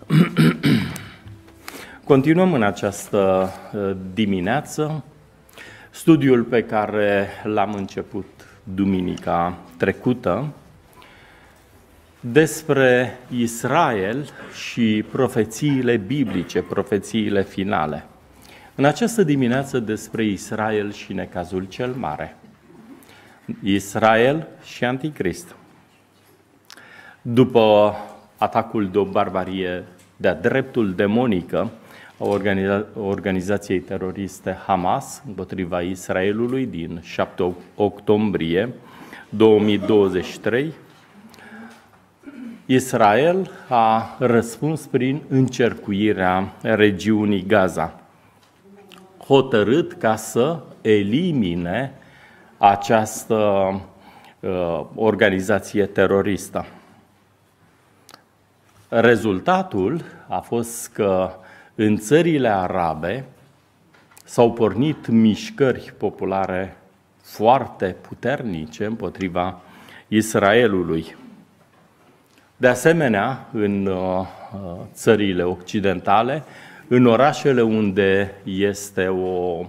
Continuăm în această dimineață studiul pe care l-am început duminica trecută despre Israel și profețiile biblice, profețiile finale. În această dimineață despre Israel și necazul cel mare. Israel și Anticrist. După atacul de o barbarie de-a dreptul demonică a organizației teroriste Hamas împotriva Israelului din 7 octombrie 2023, Israel a răspuns prin încercuirea regiunii Gaza, hotărât ca să elimine această organizație teroristă. Rezultatul a fost că în țările arabe s-au pornit mișcări populare foarte puternice împotriva Israelului. De asemenea, în țările occidentale, în orașele unde este o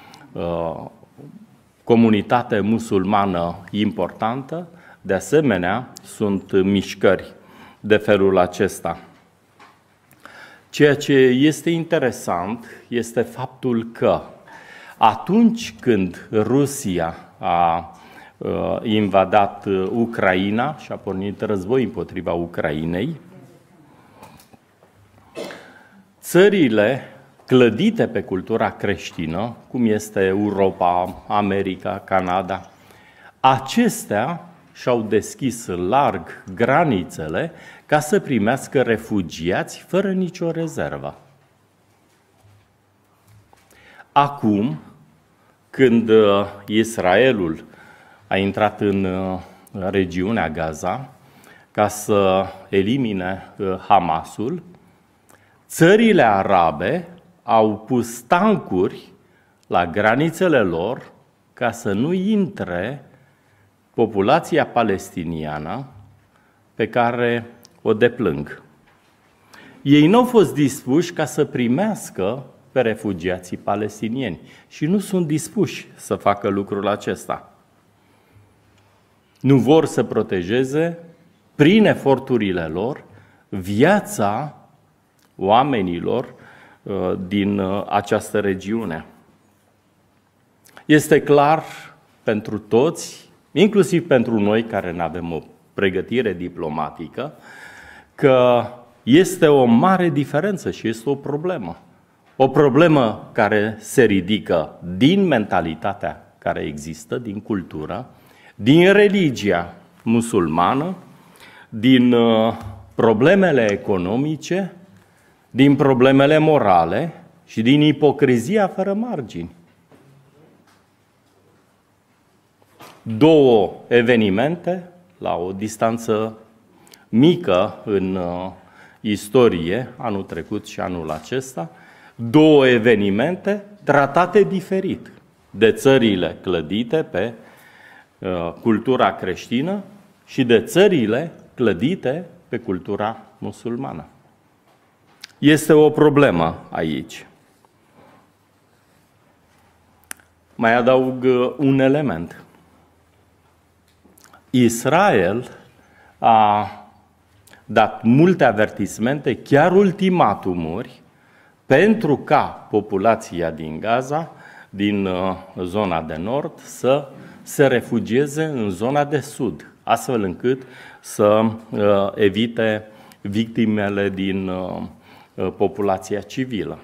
comunitate musulmană importantă, de asemenea, sunt mișcări de felul acesta. Ceea ce este interesant este faptul că atunci când Rusia a invadat Ucraina și a pornit război împotriva Ucrainei, țările clădite pe cultura creștină, cum este Europa, America, Canada, acestea și-au deschis larg granițele ca să primească refugiați fără nicio rezervă. Acum, când Israelul a intrat în regiunea Gaza ca să elimine Hamasul, țările arabe au pus tancuri la granițele lor ca să nu intre populația palestiniană pe care o deplâng. Ei nu au fost dispuși ca să primească pe refugiații palestinieni și nu sunt dispuși să facă lucrul acesta. Nu vor să protejeze, prin eforturile lor, viața oamenilor din această regiune. Este clar pentru toți, inclusiv pentru noi care nu avem o pregătire diplomatică, că este o mare diferență și este o problemă. O problemă care se ridică din mentalitatea care există, din cultură, din religia musulmană, din problemele economice, din problemele morale și din ipocrizia fără margini. Două evenimente la o distanță mică în istorie, anul trecut și anul acesta, două evenimente tratate diferit de țările clădite pe cultura creștină și de țările clădite pe cultura musulmană. Este o problemă aici. Mai adaug un element. Israel a dat multe avertismente, chiar ultimatumuri, pentru ca populația din Gaza, din zona de nord, să se refugieze în zona de sud, astfel încât să evite victimele din populația civilă.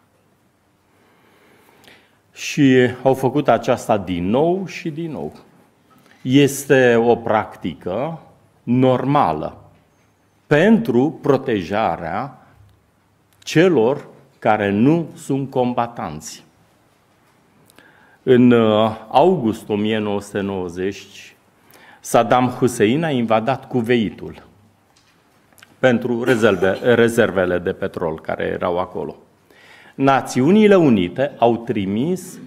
Și au făcut aceasta din nou și din nou. Este o practică normală pentru protejarea celor care nu sunt combatanți. În august 1990, Saddam Hussein a invadat Kuveitul pentru rezervele de petrol care erau acolo. Națiunile Unite au trimis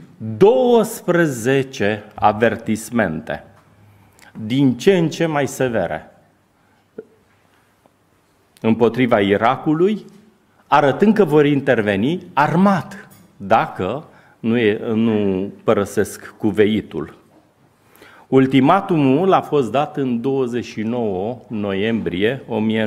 12 avertismente, din ce în ce mai severe. împotriva Irakului, arătând că vor interveni armat dacă nu părăsesc cuveitul. Ultimatumul a fost dat în 29 noiembrie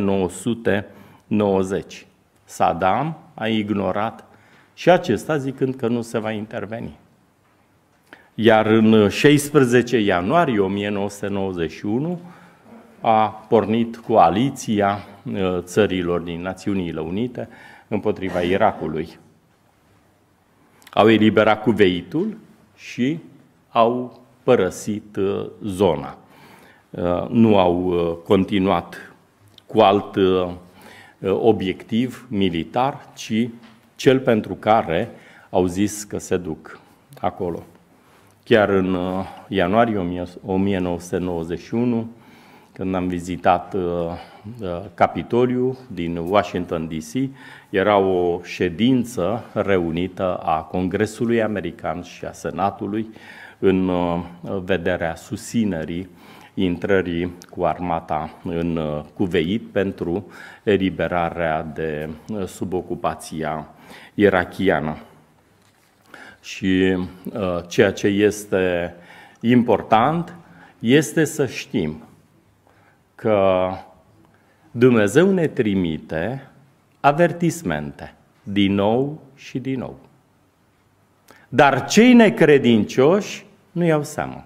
1990. Saddam a ignorat și acesta zicând că nu se va interveni. Iar în 16 ianuarie 1991 a pornit coaliția țărilor din Națiunile Unite împotriva Irakului. Au eliberat cuveitul și au părăsit zona. Nu au continuat cu alt obiectiv militar, ci cel pentru care au zis că se duc acolo. Chiar în ianuarie 1991, când am vizitat Capitoliul din Washington DC, era o ședință reunită a Congresului American și a Senatului în vederea susținerii intrării cu armata în Cuveit pentru eliberarea de sub ocupația irakiană. Și ceea ce este important este să știm că Dumnezeu ne trimite avertismente din nou și din nou. Dar cei necredincioși nu iau seama.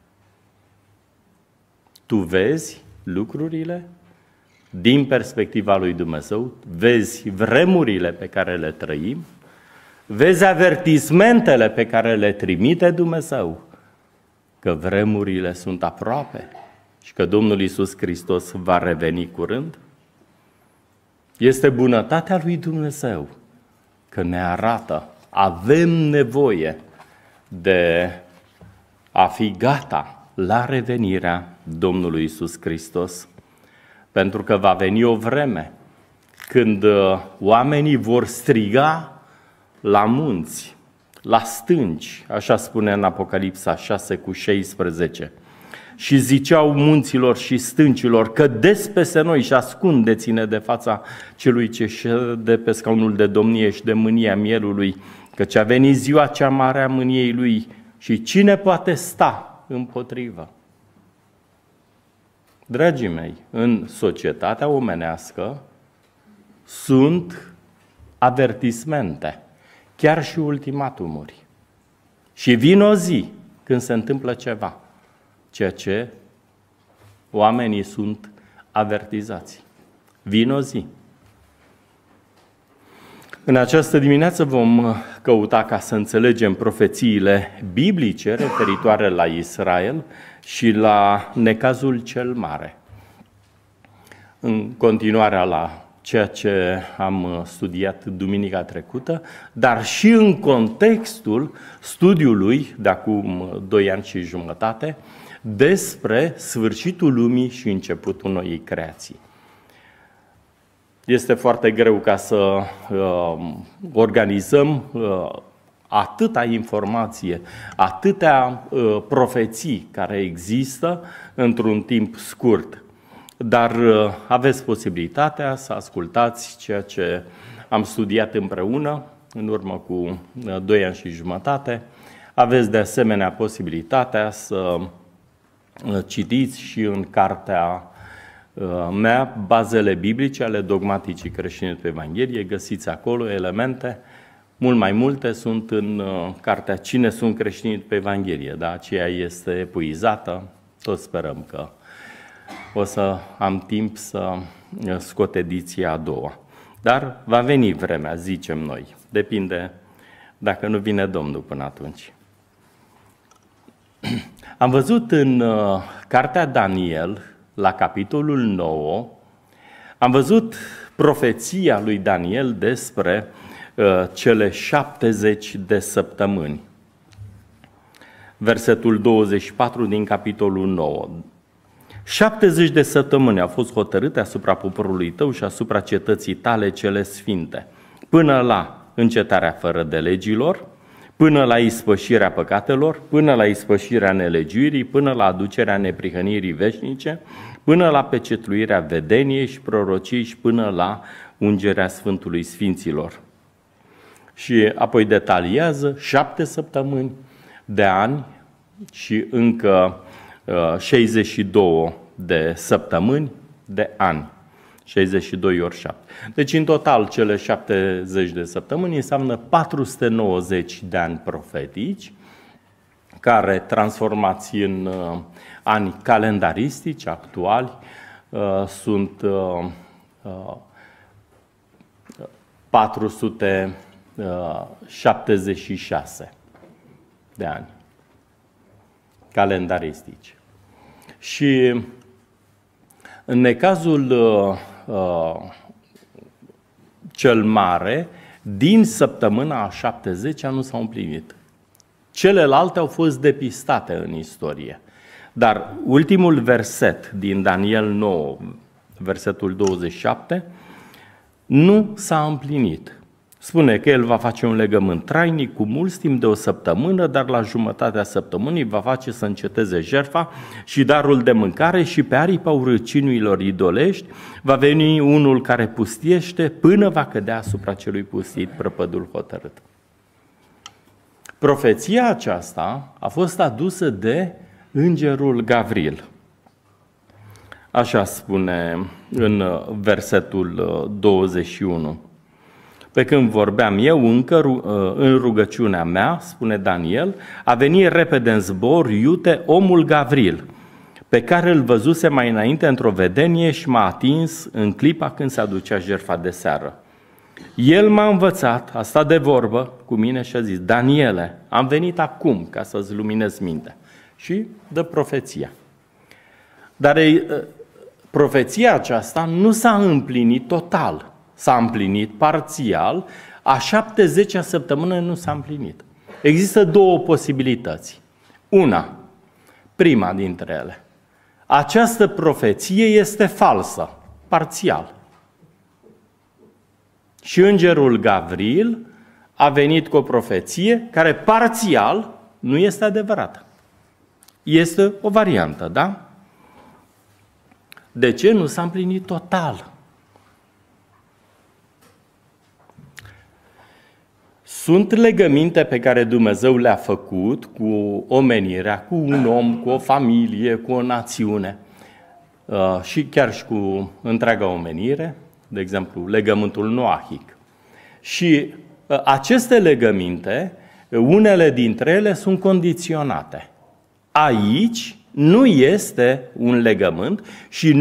Tu vezi lucrurile din perspectiva lui Dumnezeu, vezi vremurile pe care le trăim, vezi avertismentele pe care le trimite Dumnezeu, că vremurile sunt aproape și că Domnul Iisus Hristos va reveni curând. Este bunătatea lui Dumnezeu că ne arată, avem nevoie de a fi gata la revenirea Domnului Iisus Hristos, pentru că va veni o vreme când oamenii vor striga la munți, la stânci, așa spune în Apocalipsa 6:16. Și ziceau munților și stâncilor: cădeți peste noi și ascundeți-ne de fața celui ce șede pe scaunul de domnie și de mânia mielului, căci a venit ziua cea mare a mâniei lui și cine poate sta împotrivă? Dragii mei, în societatea omenească sunt avertismente, chiar și ultimatumuri. Și vine o zi când se întâmplă ceva, ceea ce oamenii sunt avertizați. Vine o zi. În această dimineață vom căuta ca să înțelegem profețiile biblice referitoare la Israel și la necazul cel mare. În continuarea la ceea ce am studiat duminica trecută, dar și în contextul studiului de acum 2 ani și jumătate despre sfârșitul lumii și începutul noii creații. Este foarte greu ca să organizăm atâta informație, atâtea profeții care există într-un timp scurt. Dar aveți posibilitatea să ascultați ceea ce am studiat împreună în urmă cu 2 ani și jumătate. Aveți de asemenea posibilitatea să citiți și în cartea mea Bazele biblice ale dogmaticii creștine pe Evanghelie. Găsiți acolo elemente, mult mai multe sunt în cartea Cine sunt creștini pe Evanghelie, dar aceea este epuizată, tot sperăm că o să am timp să scot ediția a doua. Dar va veni vremea, zicem noi. Depinde dacă nu vine Domnul până atunci. Am văzut în cartea Daniel, la capitolul 9, am văzut profeția lui Daniel despre cele 70 de săptămâni. Versetul 24 din capitolul 9. 70 de săptămâni au fost hotărâte asupra poporului tău și asupra cetății tale cele sfinte, până la încetarea fără de legilor, până la ispășirea păcatelor, până la ispășirea nelegiuirii, până la aducerea neprihănirii veșnice, până la pecetluirea vedeniei și prorociei și până la ungerea Sfântului Sfinților. Și apoi detaliază 7 săptămâni de ani și încă 62 de săptămâni de ani. 62 ori 7. Deci în total cele 70 de săptămâni înseamnă 490 de ani profetici, care transformați în ani calendaristici actuali sunt 476 de ani calendaristici. Și în necazul cel mare, din săptămâna a 70-a nu s-au împlinit. Celelalte au fost depistate în istorie. Dar ultimul verset din Daniel 9, versetul 27, nu s-a împlinit. Spune că el va face un legământ trainic cu mulți timp de o săptămână, dar la jumătatea săptămânii va face să înceteze jertfa și darul de mâncare și pe aripa urăcinuilor idolești va veni unul care pustiește până va cădea asupra celui pustit prăpădul hotărât. Profeția aceasta a fost adusă de îngerul Gavril. Așa spune în versetul 21. Pe când vorbeam eu încă în rugăciunea mea, spune Daniel, a venit repede în zbor iute omul Gavril, pe care îl văzuse mai înainte într-o vedenie și m-a atins în clipa când se aducea jertfa de seară. El m-a învățat, a stat de vorbă cu mine și a zis: Daniele, am venit acum ca să-ți luminez mintea. Și dă profeția. Dar profeția aceasta nu s-a împlinit total. S-a împlinit parțial, a 70-a săptămână nu s-a împlinit. Există două posibilități. Una, prima dintre ele. Această profeție este falsă, parțial. Și îngerul Gavril a venit cu o profeție care parțial nu este adevărată. Este o variantă, da? De ce nu s-a împlinit total? Sunt legăminte pe care Dumnezeu le-a făcut cu omenirea, cu un om, cu o familie, cu o națiune și chiar și cu întreaga omenire, de exemplu, legământul noahic. Și aceste legăminte, unele dintre ele sunt condiționate. Aici nu este un legământ și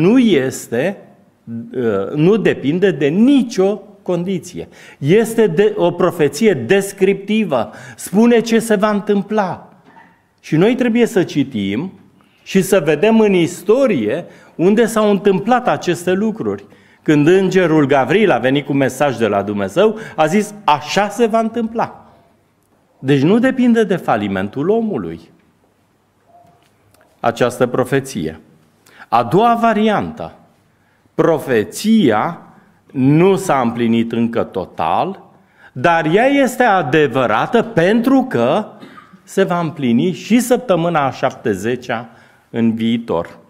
nu depinde de nicio condiție. Este o profeție descriptivă. Spune ce se va întâmpla. Și noi trebuie să citim și să vedem în istorie unde s-au întâmplat aceste lucruri. Când îngerul Gavril a venit cu mesaj de la Dumnezeu, a zis: așa se va întâmpla. Deci nu depinde de falimentul omului această profeție. A doua variantă. Profeția nu s-a împlinit încă total, dar ea este adevărată pentru că se va împlini și săptămâna a 70-a în viitor.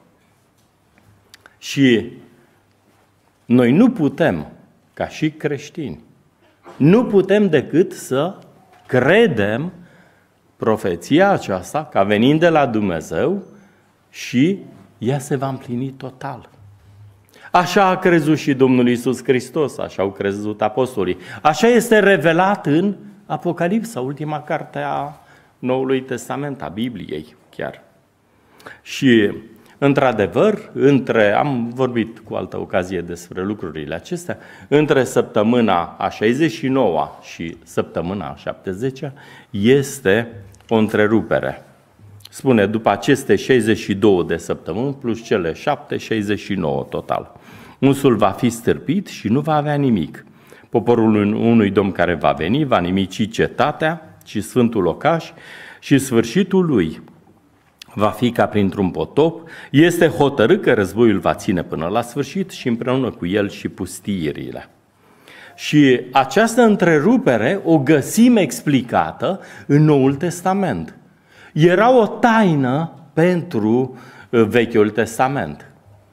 Și noi nu putem, ca și creștini, nu putem decât să credem profeția aceasta ca venind de la Dumnezeu și ea se va împlini total. Așa a crezut și Domnul Iisus Hristos, așa au crezut apostolii. Așa este revelat în Apocalipsa, ultima carte a Noului Testament, a Bibliei chiar. Și, într-adevăr, am vorbit cu altă ocazie despre lucrurile acestea, între săptămâna a 69-a și săptămâna a 70-a este o întrerupere. Spune, după aceste 62 de săptămâni plus cele 7, 69 total. Unsul va fi stârpit și nu va avea nimic. Poporul unui domn care va veni va nimici cetatea și sfântul locaș și sfârșitul lui va fi ca printr-un potop. Este hotărât că războiul va ține până la sfârșit și împreună cu el și pustiirile. Și această întrerupere o găsim explicată în Noul Testament. Era o taină pentru Vechiul Testament.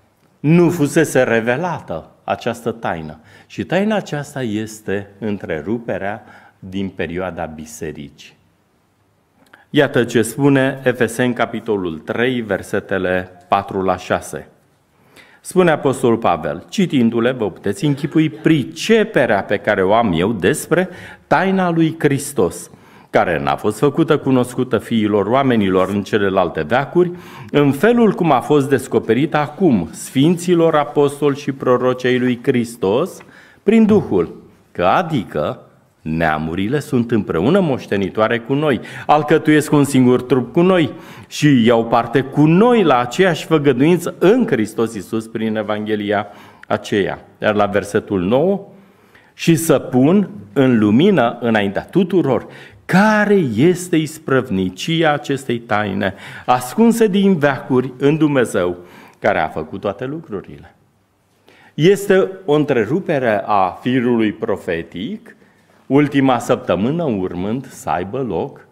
nu fusese revelată această taină. Și taina aceasta este întreruperea din perioada bisericii. Iată ce spune Efeseni, capitolul 3, versetele 4-6. Spune Apostolul Pavel, citindu-le, vă puteți închipui priceperea pe care o am eu despre taina lui Hristos, care n-a fost făcută cunoscută fiilor oamenilor în celelalte veacuri, în felul cum a fost descoperită acum sfinților apostoli și prorocei lui Hristos prin Duhul, că adică neamurile sunt împreună moștenitoare cu noi, alcătuiesc un singur trup cu noi și iau parte cu noi la aceeași făgăduință în Hristos Iisus prin Evanghelia aceea. Iar la versetul 9, și să pun în lumină înaintea tuturor care este isprăvnicia acestei taine, ascunse din veacuri în Dumnezeu, care a făcut toate lucrurile. Este o întrerupere a firului profetic, ultima săptămână urmând să aibă loc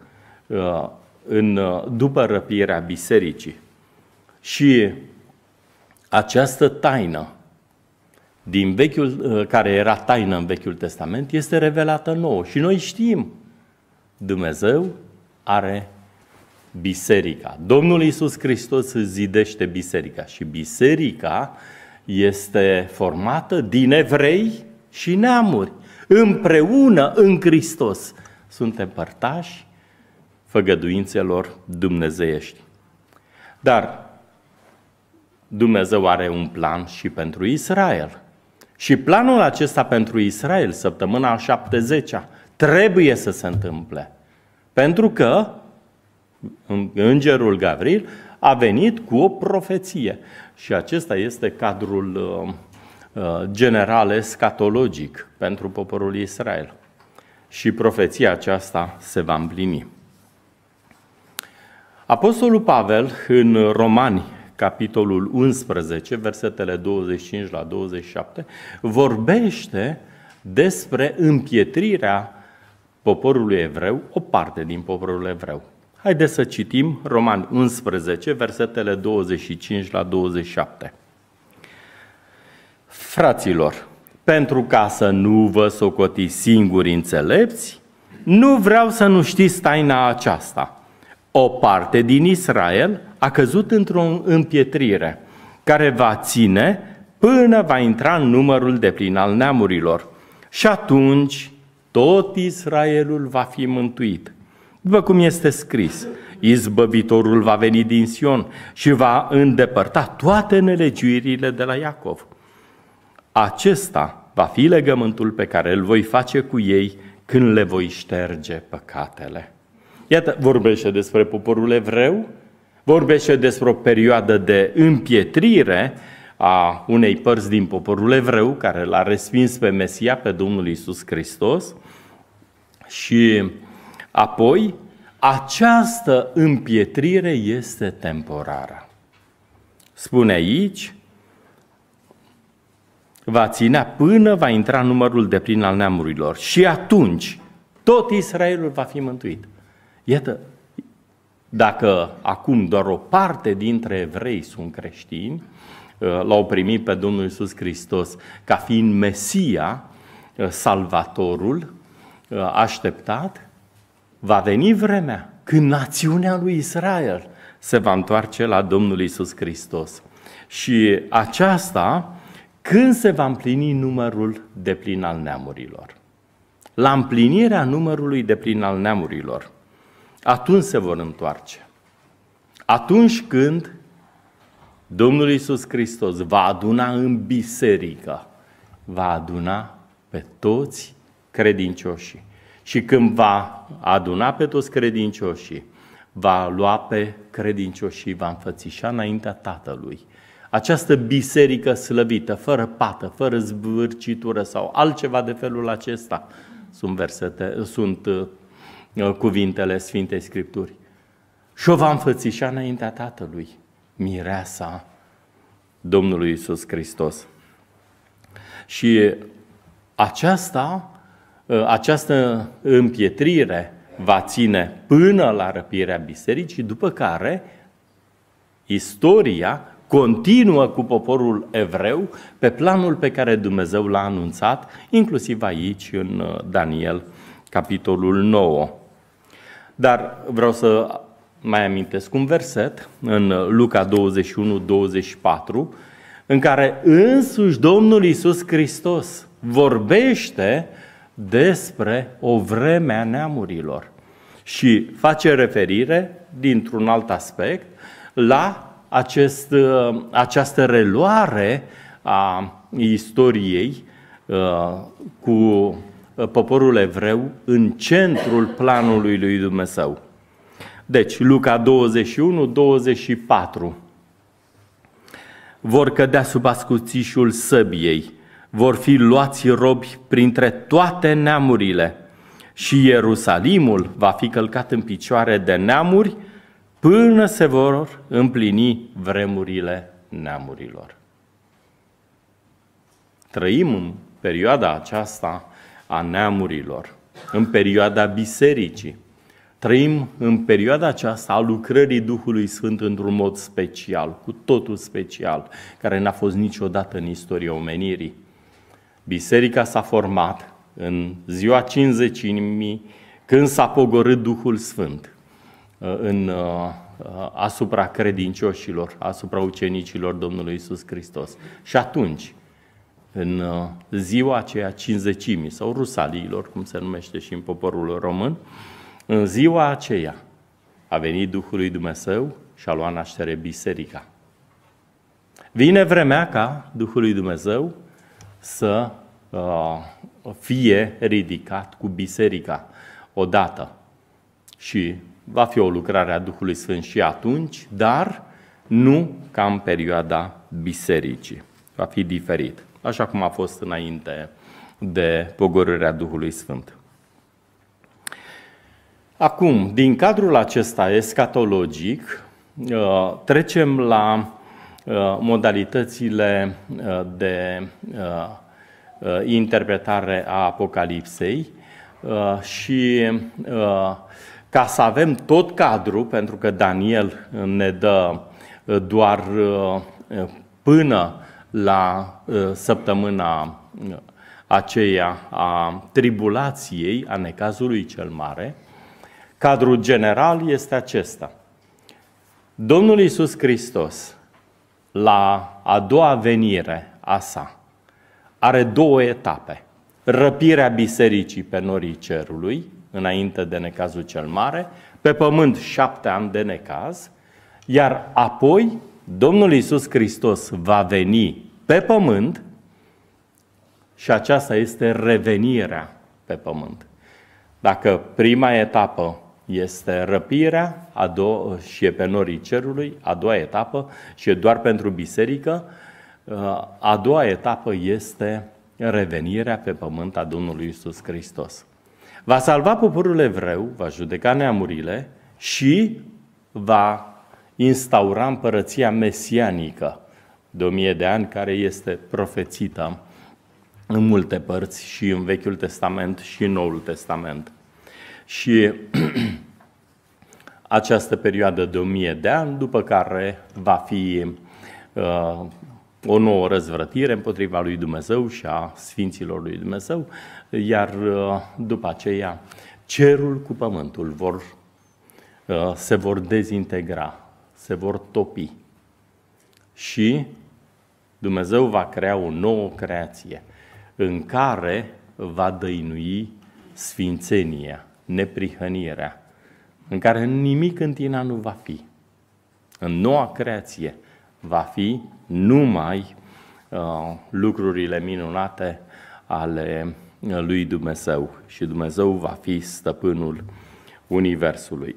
după răpirea bisericii. Și această taină, care era taină în Vechiul Testament, este revelată nouă. Și noi știm, Dumnezeu are biserica. Domnul Iisus Hristos zidește biserica și biserica este formată din evrei și neamuri. Împreună în Hristos suntem părtași făgăduințelor dumnezeiești. Dar Dumnezeu are un plan și pentru Israel. Și planul acesta pentru Israel, săptămâna a 70-a, trebuie să se întâmple. Pentru că îngerul Gavril a venit cu o profeție. Și acesta este cadrul general escatologic pentru poporul Israel. Și profeția aceasta se va împlini. Apostolul Pavel, în Romani, capitolul 11, versetele 25 la 27, vorbește despre împietrirea poporului evreu, o parte din poporul evreu. Haideți să citim Romani 11, versetele 25 la 27. Fraților, pentru ca să nu vă socotiți singuri înțelepți, nu vreau să nu știți taina aceasta. O parte din Israel a căzut într-o împietrire, care va ține până va intra în numărul deplin al neamurilor. Și atunci tot Israelul va fi mântuit. După cum este scris, izbăvitorul va veni din Sion și va îndepărta toate nelegiuirile de la Iacov. Acesta va fi legământul pe care îl voi face cu ei când le voi șterge păcatele. Iată, vorbește despre poporul evreu, vorbește despre o perioadă de împietrire a unei părți din poporul evreu care l-a respins pe Mesia, pe Domnul Iisus Hristos, și apoi această împietrire este temporară. Spune aici, va ținea până va intra numărul deplin al neamurilor și atunci tot Israelul va fi mântuit. Iată, dacă acum doar o parte dintre evrei sunt creștini, l-au primit pe Domnul Iisus Hristos ca fiind Mesia, Salvatorul așteptat, va veni vremea când națiunea lui Israel se va întoarce la Domnul Iisus Hristos. Și aceasta când se va împlini numărul deplin al neamurilor. La împlinirea numărului deplin al neamurilor, atunci se vor întoarce. Atunci când Domnul Iisus Hristos va aduna în biserică, va aduna pe toți credincioșii. Și când va aduna pe toți credincioșii, va lua pe credincioșii, va înfățișa înaintea Tatălui. Această biserică slăvită, fără pată, fără zvârcitură sau altceva de felul acesta, sunt cuvintele Sfintei Scripturi. Și o va înfățișa înaintea Tatălui, mireasa Domnului Iisus Hristos. Și această împietrire va ține până la răpirea bisericii, după care istoria continuă cu poporul evreu pe planul pe care Dumnezeu l-a anunțat, inclusiv aici în Daniel, capitolul 9. Dar vreau să mai amintesc un verset în Luca 21-24, în care însuși Domnul Iisus Hristos vorbește despre o vreme a neamurilor și face referire, dintr-un alt aspect, la această reluare a istoriei cu poporul evreu în centrul planului lui Dumnezeu. Deci, Luca 21-24. Vor cădea sub ascuțișul săbiei, vor fi luați robi printre toate neamurile și Ierusalimul va fi călcat în picioare de neamuri până se vor împlini vremurile neamurilor. Trăim în perioada aceasta a neamurilor, în perioada bisericii. Trăim în perioada aceasta a lucrării Duhului Sfânt într-un mod special, cu totul special, care n-a fost niciodată în istoria omenirii. Biserica s-a format în ziua Cincizecimii, când s-a pogorât Duhul Sfânt asupra credincioșilor, asupra ucenicilor Domnului Iisus Hristos. Și atunci, în ziua aceea Cincizecimii, sau Rusaliilor, cum se numește și în poporul român, în ziua aceea a venit Duhul lui Dumnezeu și a luat naștere biserica. Vine vremea ca Duhul lui Dumnezeu să fie ridicat cu biserica odată. Și va fi o lucrare a Duhului Sfânt și atunci, dar nu ca în perioada bisericii. Va fi diferit, așa cum a fost înainte de pogorârea Duhului Sfânt. Acum, din cadrul acesta escatologic, trecem la modalitățile de interpretare a Apocalipsei și ca să avem tot cadrul, pentru că Daniel ne dă doar până la săptămâna aceea a tribulației, a necazului cel mare, cadrul general este acesta. Domnul Iisus Hristos, la a doua venire a sa, are două etape. Răpirea bisericii pe norii cerului, înainte de necazul cel mare, pe pământ 7 ani de necaz, iar apoi Domnul Iisus Hristos va veni pe pământ și aceasta este revenirea pe pământ. Dacă prima etapă este răpirea și e pe norii cerului, a doua etapă și e doar pentru biserică, a doua etapă este revenirea pe pământ a Domnului Iisus Hristos. Va salva poporul evreu, va judeca neamurile și va instaura împărăția mesianică de 1000 de ani, care este profețită în multe părți și în Vechiul Testament și în Noul Testament. Și această perioadă de 1000 de ani, după care va fi o nouă răzvrătire împotriva lui Dumnezeu și a Sfinților lui Dumnezeu, iar după aceea cerul cu pământul se vor dezintegra, se vor topi și Dumnezeu va crea o nouă creație în care va dăinui sfințenia, neprihănirea, în care nimic în tine nu va fi. În noua creație va fi numai lucrurile minunate ale lui Dumnezeu și Dumnezeu va fi stăpânul universului.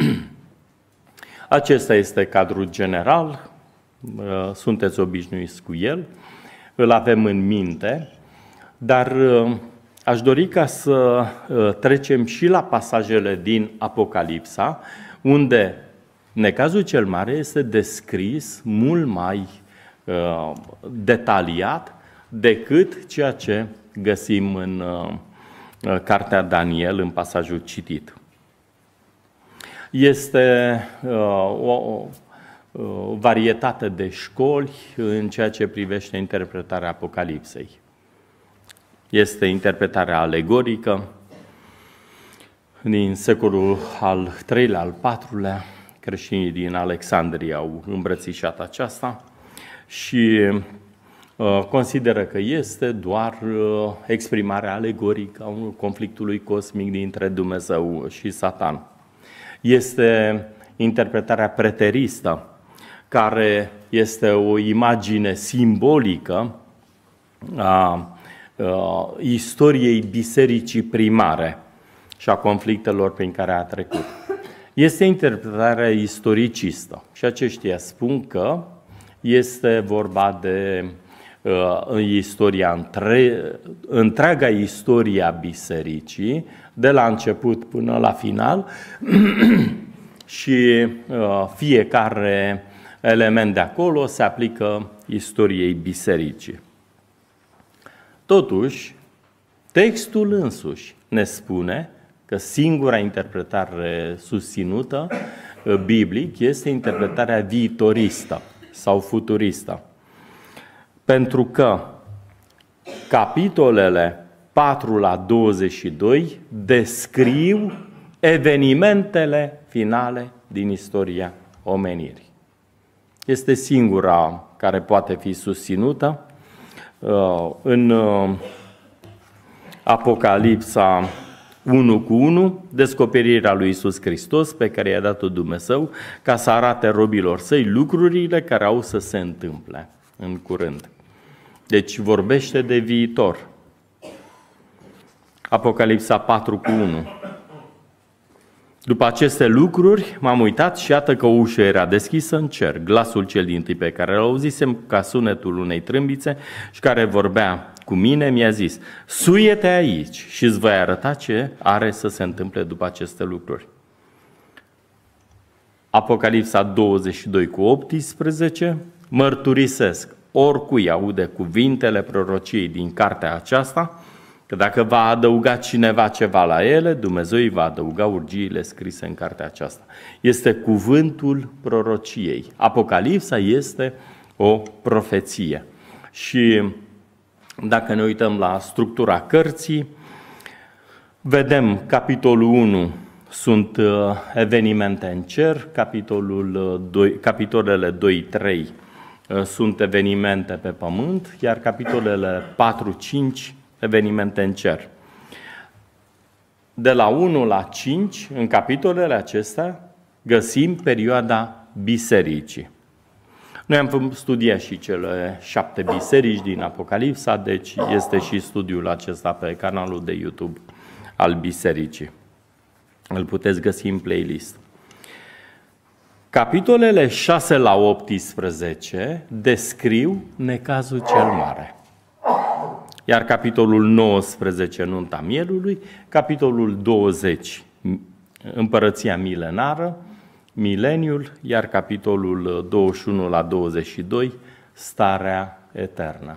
Acesta este cadrul general, sunteți obișnuiți cu el, îl avem în minte, dar aș dori ca să trecem și la pasajele din Apocalipsa, unde necazul cel mare este descris mult mai detaliat decât ceea ce găsim în cartea Daniel, în pasajul citit. Este o varietate de școli în ceea ce privește interpretarea Apocalipsei. Este interpretarea alegorică din secolul al III-lea, al IV-lea, creștinii din Alexandria au îmbrățișat aceasta și consideră că este doar exprimarea alegorică a conflictului cosmic dintre Dumnezeu și Satan. Este interpretarea preteristă, care este o imagine simbolică a istoriei bisericii primare și a conflictelor prin care a trecut. Este interpretarea istoricistă și aceștia spun că este vorba de întreaga istoria bisericii, de la început până la final, și fiecare element de acolo se aplică istoriei bisericii. Totuși, textul însuși ne spune că singura interpretare susținută biblic este interpretarea viitoristă sau futuristă. Pentru că capitolele 4 la 22 descriu evenimentele finale din istoria omenirii. Este singura care poate fi susținută. În Apocalipsa 1:1, descoperirea lui Iisus Hristos pe care i-a dat-o Dumnezeu ca să arate robilor săi lucrurile care au să se întâmple în curând. Deci vorbește de viitor. Apocalipsa 4:1. După aceste lucruri m-am uitat și iată că o ușă era deschisă în cer. Glasul cel dintâi pe care îl auzisem ca sunetul unei trâmbițe și care vorbea cu mine mi-a zis: suie-te aici și îți voi arăta ce are să se întâmple după aceste lucruri. Apocalipsa 22:18. Mărturisesc oricui aude cuvintele prorociei din cartea aceasta, că dacă va adăuga cineva ceva la ele, Dumnezeu îi va adăuga urgiile scrise în cartea aceasta. Este cuvântul prorociei. Apocalipsa este o profeție. Și dacă ne uităm la structura cărții, vedem capitolul 1 sunt evenimente în cer, capitolele 2-3 sunt evenimente pe pământ, iar capitolele 4-5 evenimente în cer. De la 1 la 5, în capitolele acestea, găsim perioada bisericii. Noi am studiat și cele 7 biserici din Apocalipsa, deci este și studiul acesta pe canalul de YouTube al bisericii. Îl puteți găsi în playlist. Capitolele 6 la 18 descriu necazul cel mare. Iar capitolul 19, nunta mielului, capitolul 20, împărăția milenară, mileniul, iar capitolul 21 la 22, starea eternă.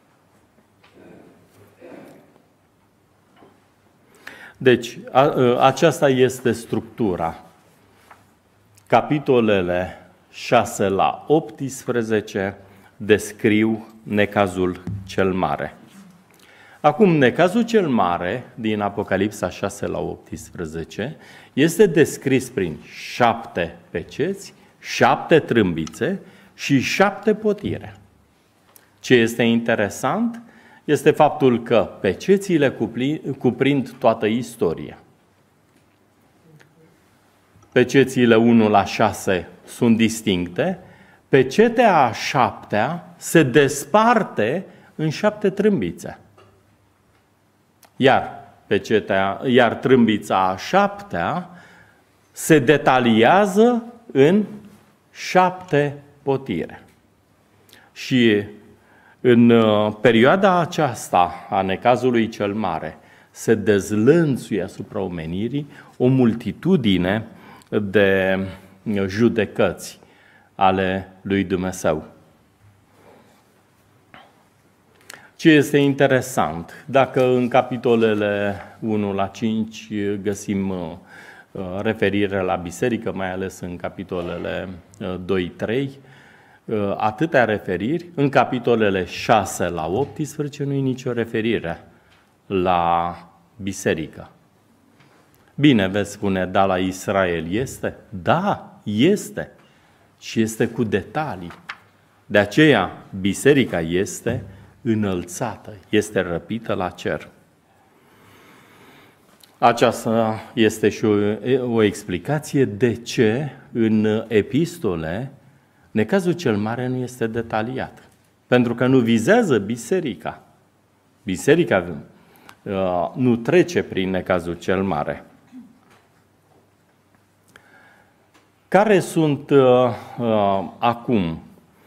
Deci, aceasta este structura. Capitolele 6 la 18 descriu necazul cel mare. Acum, necazul cel mare din Apocalipsa 6 la 18 este descris prin 7 peceți, 7 trâmbițe și 7 potire. Ce este interesant este faptul că pecețile cuprind toată istoria. Pecețile 1 la 6 sunt distincte, pecetea a 7-a se desparte în 7 trâmbițe. Iar trâmbița a 7-a se detaliază în 7 potire. Și în perioada aceasta a necazului cel mare se dezlănțuie asupra omenirii o multitudine de judecăți ale lui Dumnezeu. Ce este interesant, dacă în capitolele 1 la 5 găsim referire la biserică, mai ales în capitolele 2-3, atâtea referiri. În capitolele 6 la 18 nu e nicio referire la biserică. Bine, veți spune, da, la Israel este? Da, este. Și este cu detalii. De aceea, biserica este înălțată, este răpită la cer. Aceasta este și o explicație de ce în epistole necazul cel mare nu este detaliat. Pentru că nu vizează biserica. Biserica nu trece prin necazul cel mare. Care sunt acum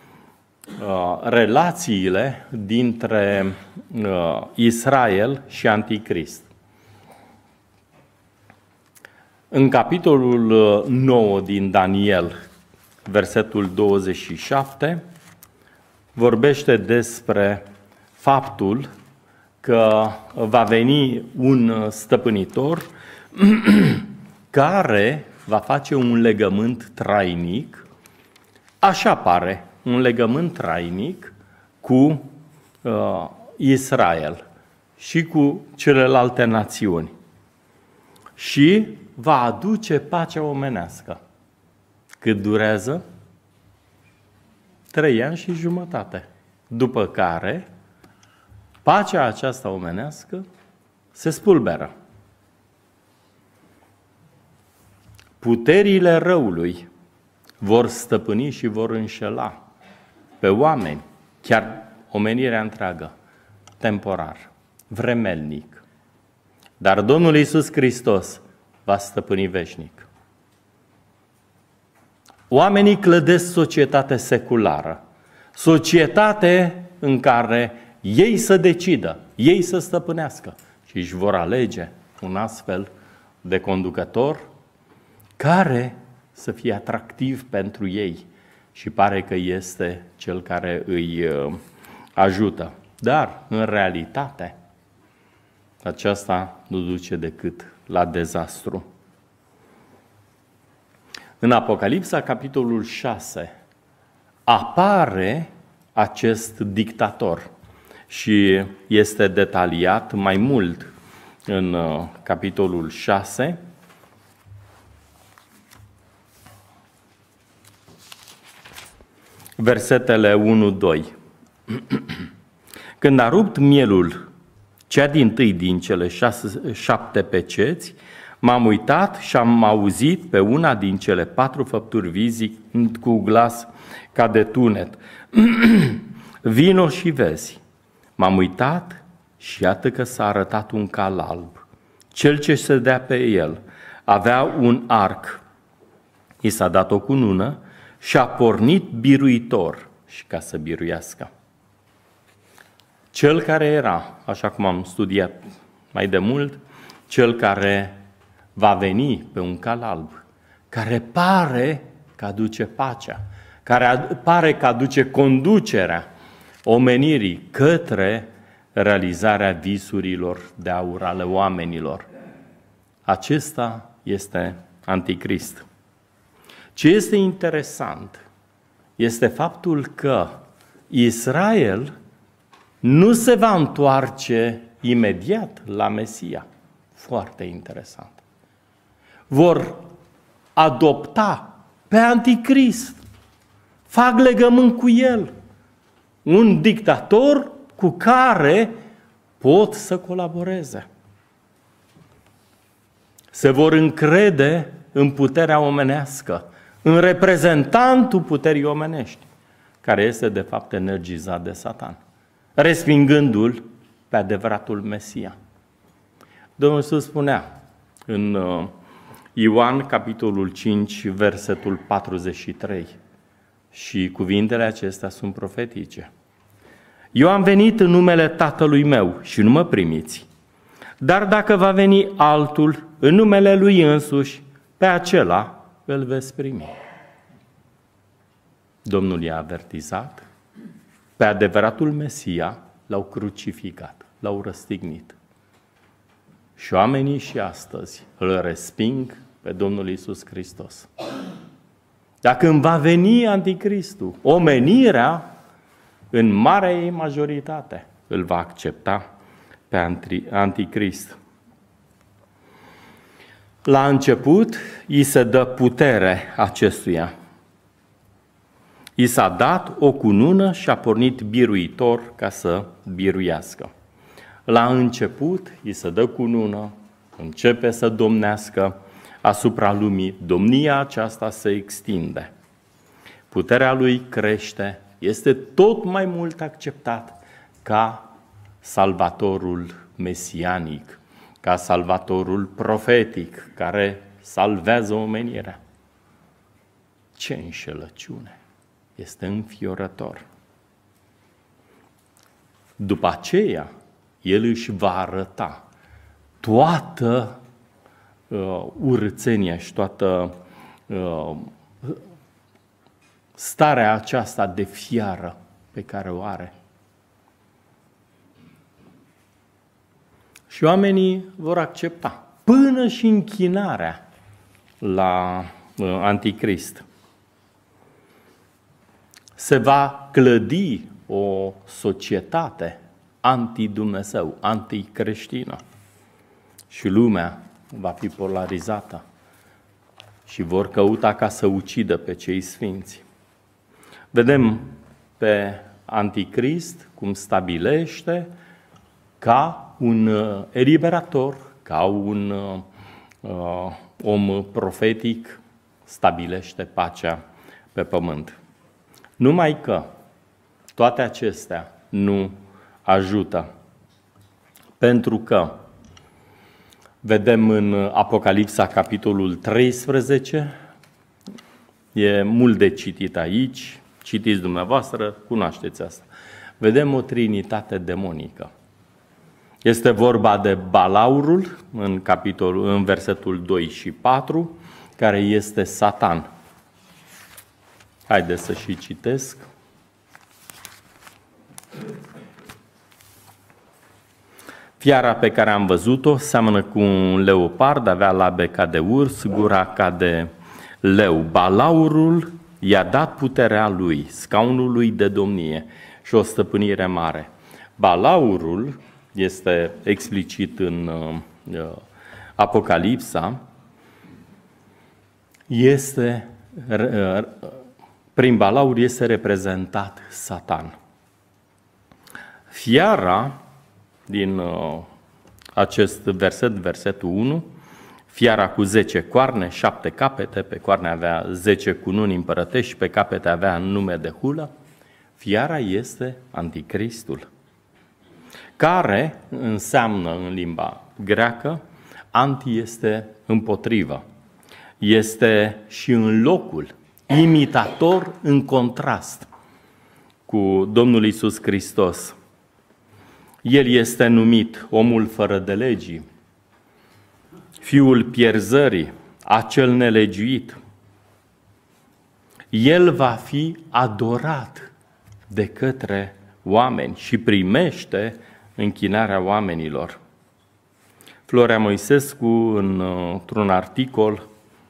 relațiile dintre Israel și Anticrist? În capitolul 9 din Daniel, versetul 27, vorbește despre faptul că va veni un stăpânitor care va face un legământ trainic, așa pare, un legământ trainic cu Israel și cu celelalte națiuni. Și va aduce pacea omenească. Cât durează? 3 ani și jumătate. După care, pacea aceasta omenească se spulberă. Puterile răului vor stăpâni și vor înșela pe oameni, chiar omenirea întreagă, temporar, vremelnic. Dar Domnul Iisus Hristos va stăpâni veșnic. Oamenii clădesc societate seculară, societate în care ei să decidă, ei să stăpânească și își vor alege un astfel de conducător care să fie atractiv pentru ei și pare că este cel care îi ajută. Dar, în realitate, aceasta nu duce decât la dezastru. În Apocalipsa, capitolul 6, apare acest dictator și este detaliat mai mult în capitolul 6, versetele 1-2. Când a rupt mielul, cea dintâi din cele 7 peceți, m-am uitat și am auzit pe una din cele 4 făpturi vii cu glas ca de tunet. Vino și vezi. M-am uitat și iată că s-a arătat un cal alb. Cel ce ședea pe el avea un arc. I s-a dat o cunună și a pornit biruitor și ca să biruiască. Cel care era, așa cum am studiat mai de mult, cel care va veni pe un cal alb, care pare că aduce pacea, care pare că aduce conducerea omenirii către realizarea visurilor de aur ale oamenilor. Acesta este Anticrist. Ce este interesant este faptul că Israel nu se va întoarce imediat la Mesia. Foarte interesant. Vor adopta pe Anticrist. Fac legământ cu el. Un dictator cu care pot să colaboreze. Se vor încrede în puterea omenească, în reprezentantul puterii omenești, care este de fapt energizat de Satan, respingându-l pe adevăratul Mesia. Domnul Iisus spunea în Ioan, capitolul 5, versetul 43, și cuvintele acestea sunt profetice. Eu am venit în numele Tatălui meu și nu mă primiți, dar dacă va veni altul în numele Lui însuși, pe acela îl veți primi. Domnul i-a avertizat, pe adevăratul Mesia l-au crucificat, l-au răstignit. Și oamenii și astăzi îl resping pe Domnul Iisus Hristos. Dar când va veni Anticristul, omenirea, în marea ei majoritate, îl va accepta pe Anticrist. La început, îi se dă putere acestuia. I s-a dat o cunună și a pornit biruitor ca să biruiască. La început, îi se dă cunună, începe să domnească asupra lumii. Domnia aceasta se extinde. Puterea lui crește, este tot mai mult acceptat ca salvatorul mesianic, ca salvatorul profetic care salvează omenirea. Ce înșelăciune! Este înfiorător. După aceea, el își va arăta toată urâțenia și toată starea aceasta de fiară pe care o are. Și oamenii vor accepta până și închinarea la Anticrist. Se va clădi o societate anti-Dumnezeu, anticreștină. Și lumea va fi polarizată și vor căuta ca să ucidă pe cei sfinți. Vedem pe Anticrist cum stabilește ca un eliberator, ca un om profetic, stabilește pacea pe pământ. Numai că toate acestea nu ajută, pentru că vedem în Apocalipsa, capitolul 13, e mult de citit aici, citiți dumneavoastră, cunoașteți asta. Vedem o trinitate demonică. Este vorba de Balaurul, în versetul 2 și 4, care este Satan. Haideți să și citesc. Fiara pe care am văzut-o seamănă cu un leopard, avea labe ca de urs, gura ca de leu. Balaurul i-a dat puterea lui, scaunul lui de domnie și o stăpânire mare. Balaurul este explicit în Apocalipsa, prin Balaur este reprezentat Satan. Fiara din acest verset, versetul 1, fiara cu 10 coarne, 7 capete, pe coarne avea 10 cununi împărătești și pe capete avea nume de hulă, fiara este Anticristul, care înseamnă în limba greacă, anti este împotrivă, este și în locul, imitator în contrast cu Domnul Iisus Hristos. El este numit omul fără de legii, fiul pierzării, acel nelegiuit. El va fi adorat de către oameni și primește închinarea oamenilor. Florea Moisescu, într-un articol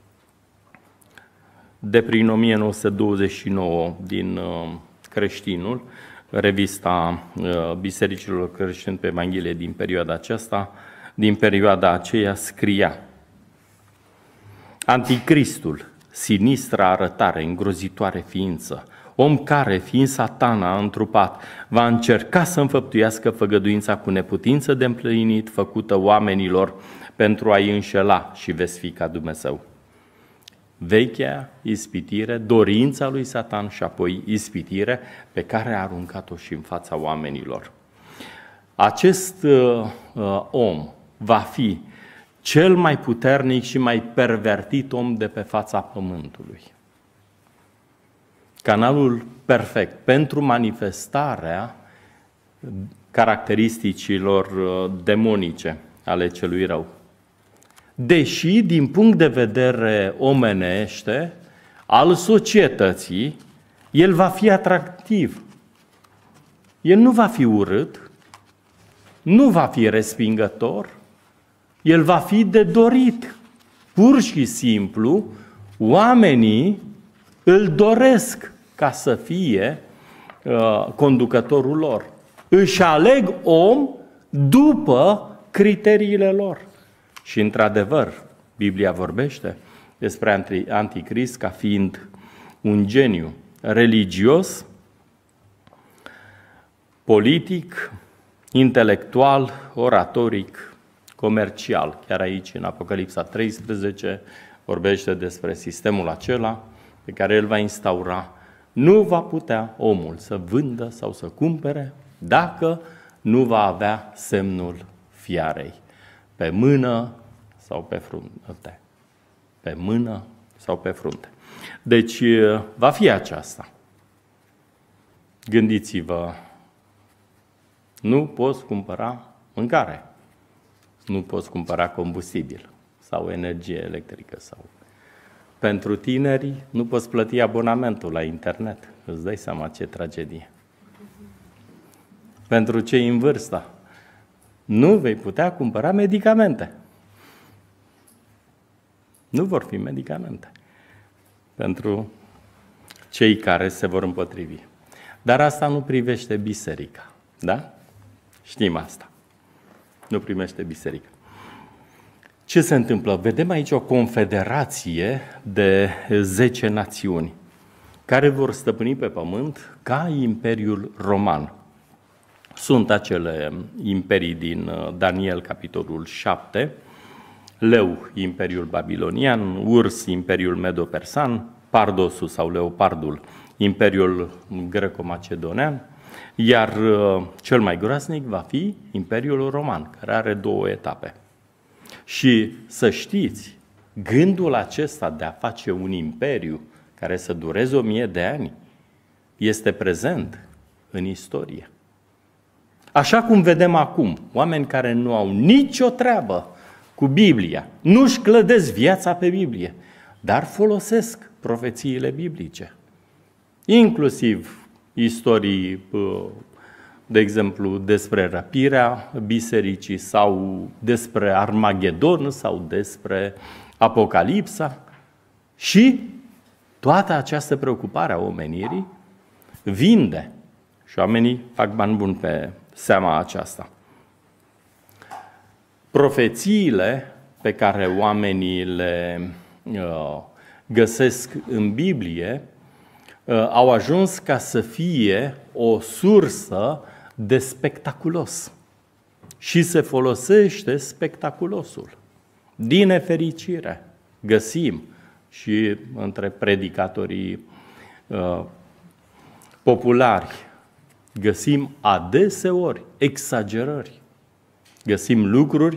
de prin 1929 din Creștinul, revista Bisericilor Creștini pe Evanghelie din perioada aceasta, din perioada aceea scria: Anticristul, sinistra arătare, îngrozitoare ființă, om care, fiind Satana întrupat, va încerca să înfăptuiască făgăduința cu neputință de împlinit făcută oamenilor pentru a-i înșela și veți fi ca Dumnezeu. Vechea ispitire, dorința lui Satan și apoi ispitire pe care a aruncat-o și în fața oamenilor. Acest om va fi cel mai puternic și mai pervertit om de pe fața pământului. Canalul perfect pentru manifestarea caracteristicilor demonice ale celui rău. Deși, din punct de vedere omenește, al societății, el va fi atractiv. El nu va fi urât, nu va fi respingător, el va fi de dorit. Pur și simplu, oamenii îl doresc ca să fie conducătorul lor. Își aleg om după criteriile lor. Și într-adevăr, Biblia vorbește despre Anticrist ca fiind un geniu religios, politic, intelectual, oratoric, comercial. Chiar aici, în Apocalipsa 13, vorbește despre sistemul acela pe care el va instaura. Nu va putea omul să vândă sau să cumpere dacă nu va avea semnul fiarei pe mână sau pe frunte. Pe mână sau pe frunte. Deci va fi aceasta. Gândiți-vă, nu poți cumpăra mâncare, nu poți cumpăra combustibil sau energie electrică. Pentru tineri nu poți plăti abonamentul la internet. Îți dai seama ce tragedie. Pentru cei în vârstă, nu vei putea cumpăra medicamente. Nu vor fi medicamente pentru cei care se vor împotrivi. Dar asta nu privește biserica. Da? Știm asta. Nu primește biserica. Ce se întâmplă? Vedem aici o confederație de 10 națiuni care vor stăpâni pe pământ ca Imperiul Roman. Sunt acele imperii din Daniel, capitolul 7, leu, Imperiul Babilonian, urs, Imperiul Medo-Persan, pardosul sau leopardul, Imperiul Greco-Macedonean, iar cel mai groaznic va fi Imperiul Roman, care are 2 etape. Și să știți, gândul acesta de a face un imperiu care să dureze 1000 de ani este prezent în istorie. Așa cum vedem acum, oameni care nu au nicio treabă cu Biblia, nu-și clădesc viața pe Biblie, dar folosesc profețiile biblice. Inclusiv istorii, de exemplu, despre răpirea bisericii sau despre Armagedon sau despre Apocalipsa. Și toată această preocupare a omenirii vinde. Și oamenii fac bani buni pe seama aceasta. Profețiile pe care oamenii le găsesc în Biblie au ajuns ca să fie o sursă de spectaculos. Și se folosește spectaculosul. Din nefericire găsim și între predicatorii populari, găsim adeseori exagerări. Găsim lucruri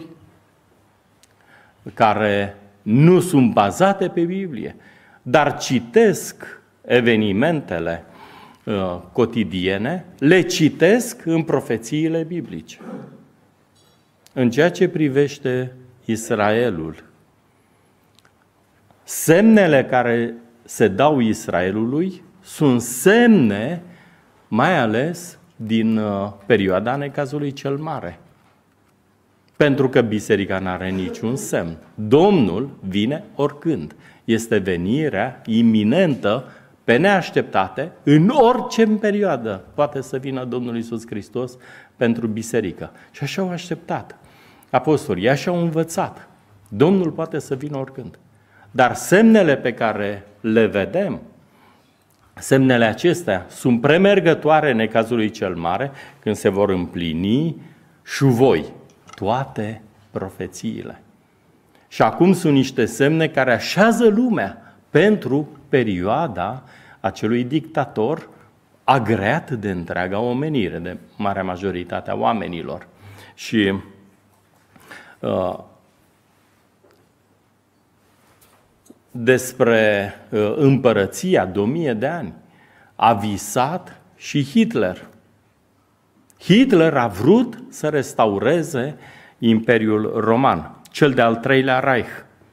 care nu sunt bazate pe Biblie, dar citesc evenimentele cotidiene, le citesc în profețiile biblice. În ceea ce privește Israelul, semnele care se dau Israelului sunt semne mai ales din perioada necazului cel mare. Pentru că biserica nu are niciun semn. Domnul vine oricând. Este venirea iminentă, pe neașteptate, în orice perioadă poate să vină Domnul Iisus Hristos pentru biserică. Și așa au așteptat apostolii, așa au învățat. Domnul poate să vină oricând. Dar semnele pe care le vedem, semnele acestea sunt premergătoare necazului cel mare, când se vor împlini șuvoi toate profețiile. Și acum sunt niște semne care așează lumea pentru perioada acelui dictator agreat de întreaga omenire, de marea majoritate a oamenilor. Și despre împărăția de 1000 de ani a visat și Hitler. Hitler a vrut să restaureze Imperiul Roman, cel de-al 3-lea Reich.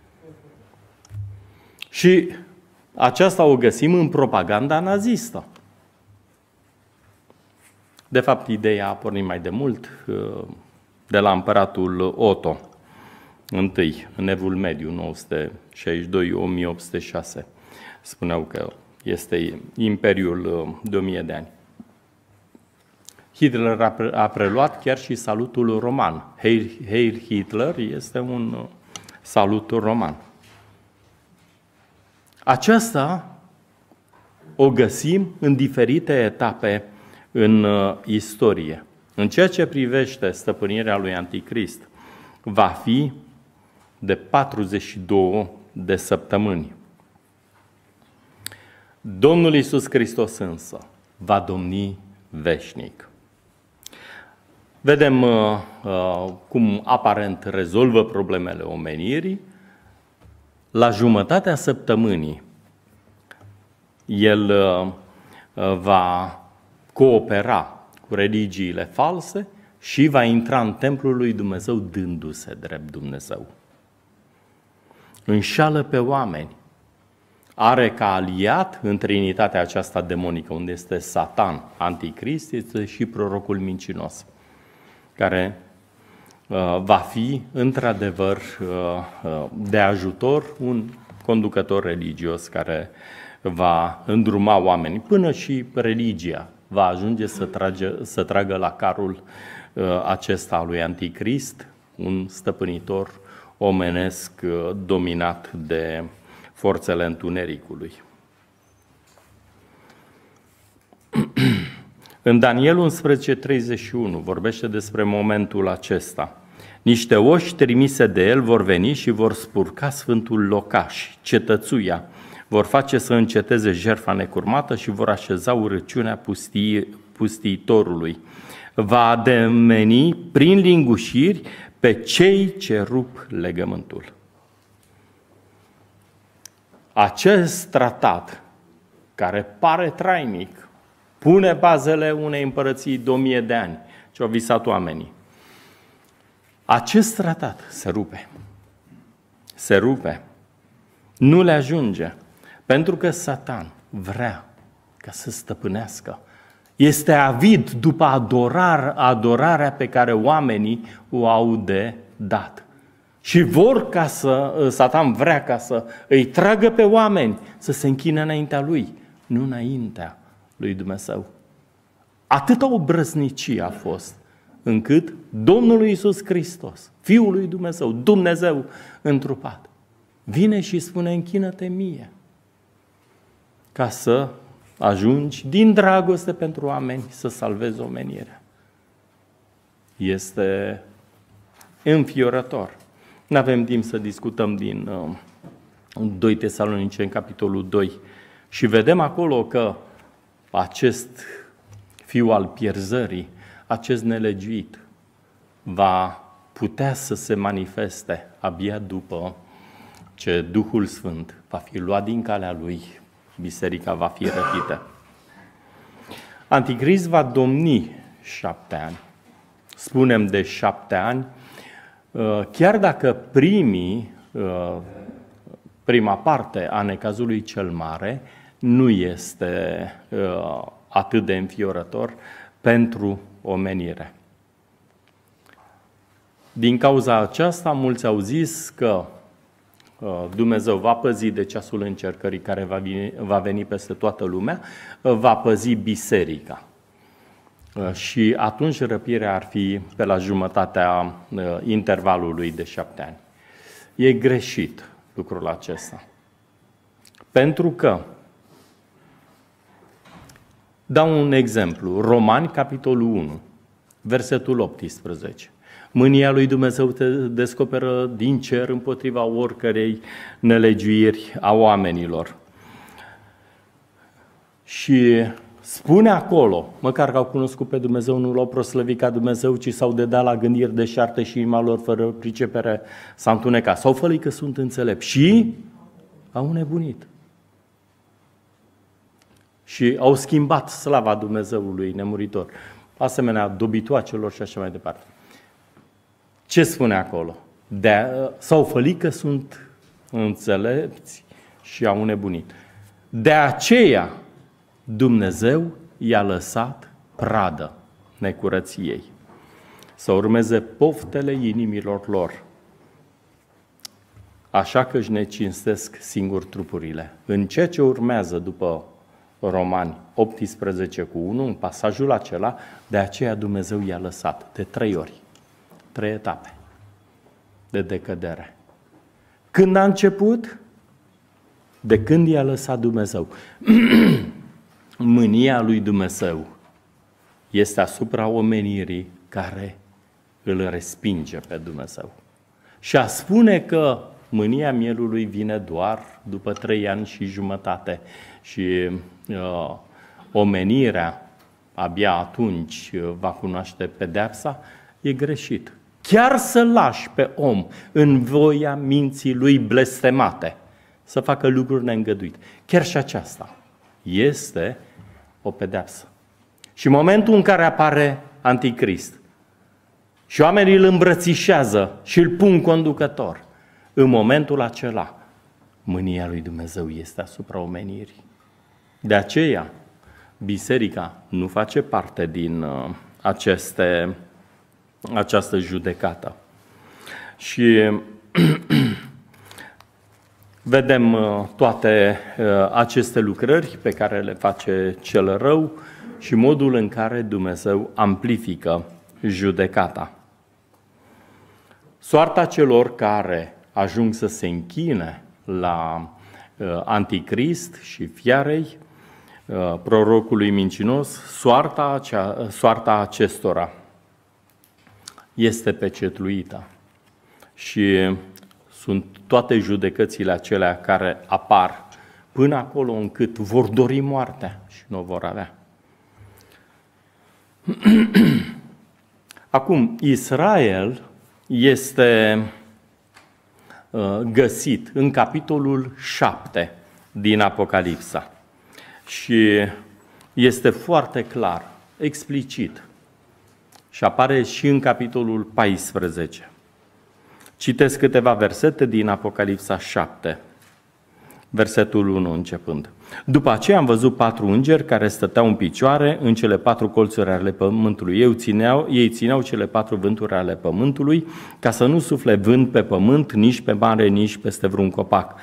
Și aceasta o găsim în propaganda nazistă. De fapt, ideea a pornit mai de mult de la împăratul Otto. I, în Evul Mediu, 962-1806. Spuneau că este imperiul de 1000 de ani. Hitler a preluat chiar și salutul roman. Heil Hitler este un salut roman. Aceasta o găsim în diferite etape în istorie. În ceea ce privește stăpânirea lui Anticrist, va fi de 42 de săptămâni. Domnul Iisus Hristos însă va domni veșnic. Vedem cum aparent rezolvă problemele omenirii. La jumătatea săptămânii el va coopera cu religiile false și va intra în templul lui Dumnezeu dându-se drept Dumnezeu. Înșală pe oameni. Are ca aliat în trinitatea aceasta demonică, unde este Satan, Anticrist, este și prorocul mincinos, care va fi într-adevăr de ajutor, un conducător religios care va îndruma oamenii, până și religia va ajunge să tragă la carul acesta al lui Anticrist, un stăpânitor omenesc dominat de forțele întunericului. În Daniel 11:31 vorbește despre momentul acesta. Niște oși trimise de el vor veni și vor spurca sfântul locaș, cetățuia, vor face să înceteze jertfa necurmată și vor așeza urăciunea pustiitorului. Va ademeni prin lingușiri pe cei ce rup legământul. Acest tratat, care pare trainic, pune bazele unei împărății de 1000 de ani, ce au visat oamenii. Acest tratat se rupe. Se rupe. Nu le ajunge. Pentru că Satan vrea ca să stăpânească. Este avid după adorarea pe care oamenii o au de dat. Și Satan vrea ca să îi tragă pe oameni să se închine înaintea lui, nu înaintea lui Dumnezeu. Atâta obrăznicie a fost, încât Domnul Iisus Hristos, Fiul lui Dumnezeu, Dumnezeu întrupat, vine și spune: închină-te mie, ca să ajungi din dragoste pentru oameni să salvezi omenirea. Este înfiorător. Nu avem timp să discutăm din 2 Tesaloniceni, capitolul 2, și vedem acolo că acest fiu al pierzării, acest nelegiuit, va putea să se manifeste abia după ce Duhul Sfânt va fi luat din calea lui, biserica va fi răpită. Anticrist va domni 7 ani. Spunem de 7 ani, chiar dacă prima parte a necazului cel mare nu este atât de înfiorător pentru omenire. Din cauza aceasta, mulți au zis că Dumnezeu va păzi de ceasul încercării care va veni peste toată lumea, va păzi biserica. Și atunci răpirea ar fi pe la jumătatea intervalului de 7 ani. E greșit lucrul acesta. Pentru că, dau un exemplu, Romani, capitolul 1, versetul 18. Mânia lui Dumnezeu te descoperă din cer împotriva oricărei nelegiuiri a oamenilor. Și spune acolo, măcar că au cunoscut pe Dumnezeu, nu l-au proslăvit ca Dumnezeu, ci s-au dedat la gândiri deșarte și inima lor fără pricepere s-a întunecat. S-au fălit că sunt înțelepți și au nebunit. Și au schimbat slava Dumnezeului nemuritor, asemenea dobitoacelor și așa mai departe. Ce spune acolo? S-au fălit că sunt înțelepți și au nebunit. De aceea Dumnezeu i-a lăsat pradă necurăției, să urmeze poftele inimilor lor. așa că își ne cinstesc singur trupurile. În ceea ce urmează după Romani 18:1, în pasajul acela, de aceea Dumnezeu i-a lăsat de 3 ori, 3 etape de decădere. Când a început? De când i-a lăsat Dumnezeu? Mânia lui Dumnezeu este asupra omenirii care îl respinge pe Dumnezeu. Și a spune că mânia mielului vine doar după 3 ani și jumătate și omenirea abia atunci va cunoaște pedeapsa, e greșit. Chiar să lași pe om în voia minții lui blestemate să facă lucruri neîngăduite, chiar și aceasta este o pedeapsă. Și în momentul în care apare Anticrist și oamenii îl îmbrățișează și îl pun conducător, în momentul acela mânia lui Dumnezeu este asupra omenirii. De aceea, biserica nu face parte din această judecată. Și vedem toate aceste lucrări pe care le face cel rău și modul în care Dumnezeu amplifică judecata. Soarta celor care ajung să se închine la Anticrist și fiarei, prorocului mincinos, soarta acestora este pecetluită. Și sunt toate judecățile acelea care apar până acolo încât vor dori moartea și nu o vor avea. Acum, Israel este găsit în capitolul 7 din Apocalipsa și este foarte clar, explicit și apare și în capitolul 14. Citesc câteva versete din Apocalipsa 7, versetul 1 începând. După aceea am văzut 4 îngeri care stăteau în picioare în cele 4 colțuri ale pământului. Ei țineau cele 4 vânturi ale pământului ca să nu sufle vânt pe pământ, nici pe mare, nici peste vreun copac.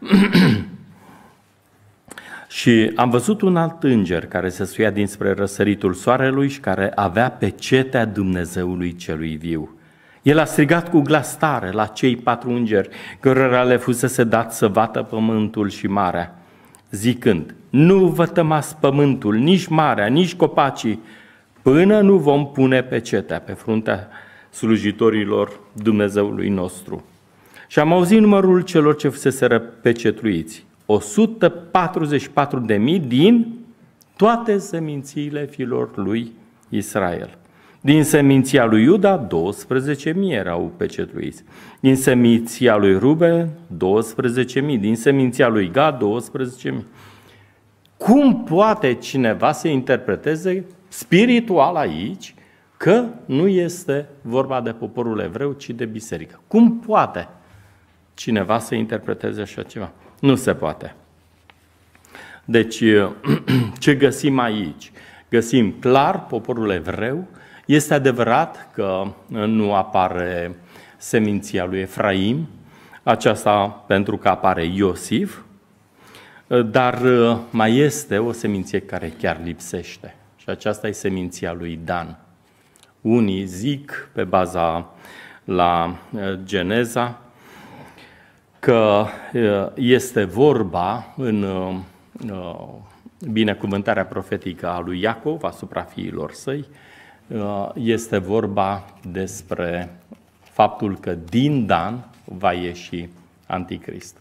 Și am văzut un alt înger care se suia dinspre răsăritul soarelui și care avea pecetea Dumnezeului celui viu. El a strigat cu glas tare la cei 4 îngeri, cărora le fusese dat să bată pământul și marea, zicând: nu vătămați pământul, nici marea, nici copacii, până nu vom pune pecetea pe fruntea slujitorilor Dumnezeului nostru. Și am auzit numărul celor ce fuseseră pecetluiți, 144.000 din toate semințiile fiilor lui Israel. Din seminția lui Iuda, 12.000 erau pecetluiți. Din seminția lui Ruben, 12.000. Din seminția lui Gad, 12.000. Cum poate cineva să interpreteze spiritual aici că nu este vorba de poporul evreu, ci de biserică? Cum poate cineva să interpreteze așa ceva? Nu se poate. Deci, ce găsim aici? Găsim clar poporul evreu. Este adevărat că nu apare seminția lui Efraim, aceasta pentru că apare Iosif, dar mai este o seminție care chiar lipsește și aceasta e seminția lui Dan. Unii zic, pe baza la Geneza, că este vorba în binecuvântarea profetică a lui Iacov asupra fiilor săi, este vorba despre faptul că din Dan va ieși Anticrist.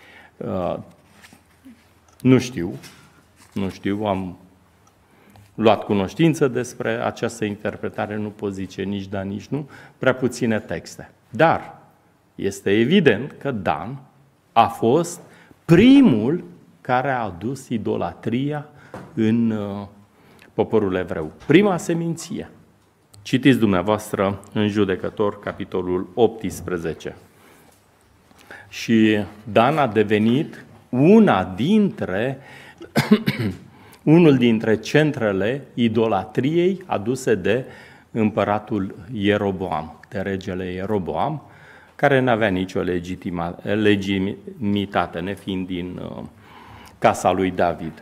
Nu știu, am luat cunoștință despre această interpretare, nu pot zice nici da, nici nu, prea puține texte. Dar este evident că Dan a fost primul care a adus idolatria în poporul evreu. Prima seminție. Citiți dumneavoastră în Judecători, capitolul 18. Și Dan a devenit unul dintre centrele idolatriei aduse de împăratul Ieroboam, de regele Ieroboam, care n-avea nicio legitimitate, nefiind din casa lui David.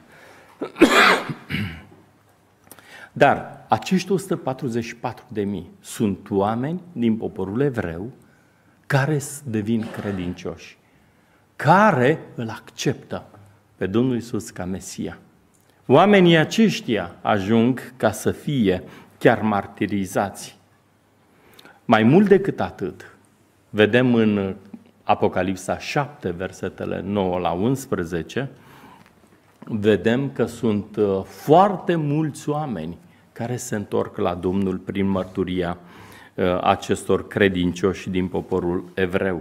Dar acești 144.000 sunt oameni din poporul evreu care devin credincioși, care îl acceptă pe Domnul Iisus ca Mesia. Oamenii aceștia ajung ca să fie chiar martirizați. Mai mult decât atât, vedem în Apocalipsa 7, versetele 9 la 11, vedem că sunt foarte mulți oameni care se întorc la Domnul prin mărturia acestor credincioși din poporul evreu.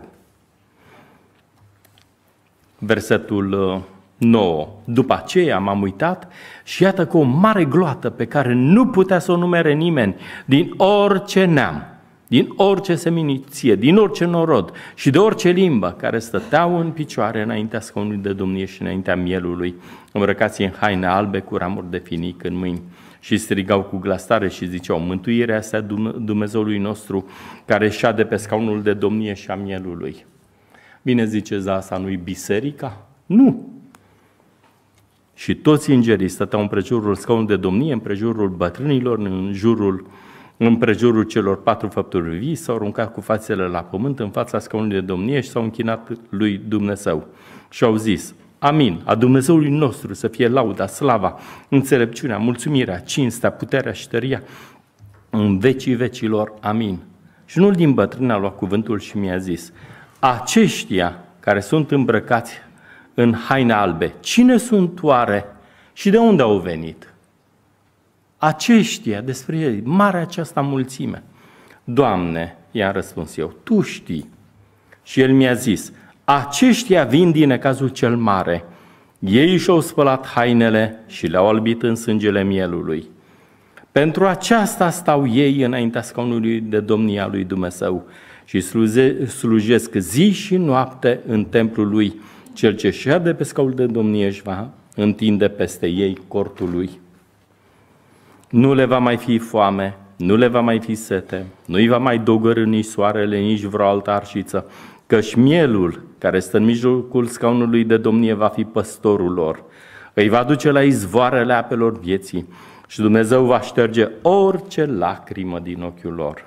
Versetul 9. După aceea m-am uitat și iată că o mare gloată pe care nu putea să o numere nimeni, din orice neam, din orice seminție, din orice norod și de orice limbă, care stăteau în picioare înaintea scaunului de domnie și înaintea mielului, îmbrăcați în haine albe cu ramuri de finic în mâini, și strigau cu glas tare și ziceau: mântuirea asta Dumnezeului nostru, care șade pe scaunul de domnie și a mielului. Bine ziceți, da, asta nu-i biserica? Nu! Și toți îngerii stăteau împrejurul scaunului de domnie, împrejurul bătrânilor, împrejurul celor 4 făpturi vii, s-au aruncat cu fațele la pământ în fața scaunului de domnie și s-au închinat lui Dumnezeu. Și au zis: Amin, a Dumnezeului nostru să fie lauda, slava, înțelepciunea, mulțumirea, cinstea, puterea și tăria în vecii vecilor. Amin. Și unul din bătrâni a luat cuvântul și mi-a zis: aceștia care sunt îmbrăcați în haine albe, cine sunt oare și de unde au venit? Aceștia, despre ei, marea aceasta mulțime. Doamne, i-am răspuns eu, Tu știi. Și el mi-a zis: aceștia vin din necazul cel mare. Ei și-au spălat hainele și le-au albit în sângele mielului. Pentru aceasta stau ei înaintea scaunului de domnia lui Dumnezeu și slujesc zi și noapte în templul lui. Cel ce șade pe scaunul de domnie își va întinde peste ei cortul lui. Nu le va mai fi foame, nu le va mai fi sete, nu-i va mai dogărî nici soarele, nici vreo altă arșiță, căci mielul care stă în mijlocul scaunului de domnie va fi păstorul lor. Îi va duce la izvoarele apelor vieții și Dumnezeu va șterge orice lacrimă din ochiul lor.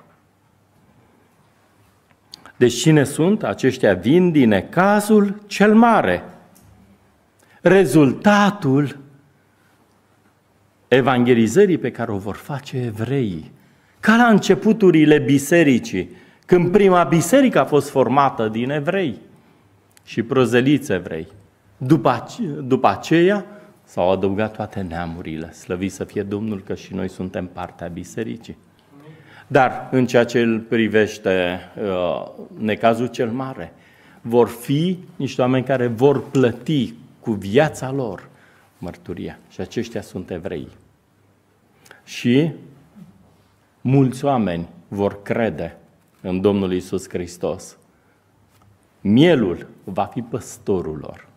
Deci cine sunt? Aceștia vin din necazul cel mare. Rezultatul evangelizării pe care o vor face evreii. Ca la începuturile bisericii, când prima biserică a fost formată din evrei și prozeliți evrei. După aceea s-au adăugat toate neamurile. Slăvit să fie Domnul că și noi suntem partea bisericii. Dar în ceea ce îl privește necazul cel mare, vor fi niște oameni care vor plăti cu viața lor mărturia. Și aceștia sunt evrei. Și mulți oameni vor crede în Domnul Iisus Hristos. Mielul va fi păstorul lor.